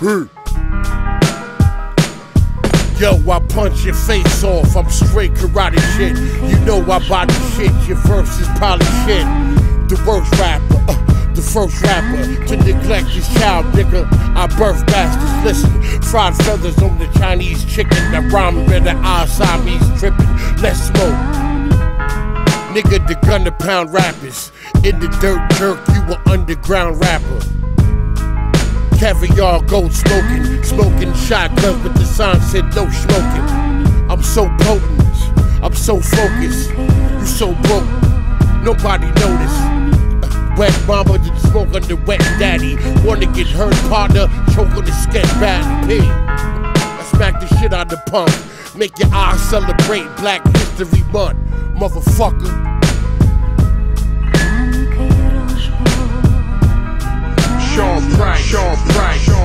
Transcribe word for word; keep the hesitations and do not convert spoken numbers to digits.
Hey. Yo, I punch your face off, I'm straight karate shit. You know I body shit, your verse is probably shit. The worst rapper, uh, the first rapper to neglect his child, nigga. I birth bastards, listen. Fried feathers on the Chinese chicken. That rhyme better, our Siamese tripping. Let's smoke. Nigga, the gun to pound rappers. In the dirt jerk, you an underground rapper. Caviar gold smoking, smoking shotguns, but the sign said no smoking. I'm so potent, I'm so focused, you so broke, nobody noticed. Uh, wet mama did smoke under wet daddy. Wanna get hurt, partner, choke on the sketch badly. P. I smack the shit out the punk, make your eyes celebrate Black History Month, motherfucker. Sean Price, Sean Price, Sean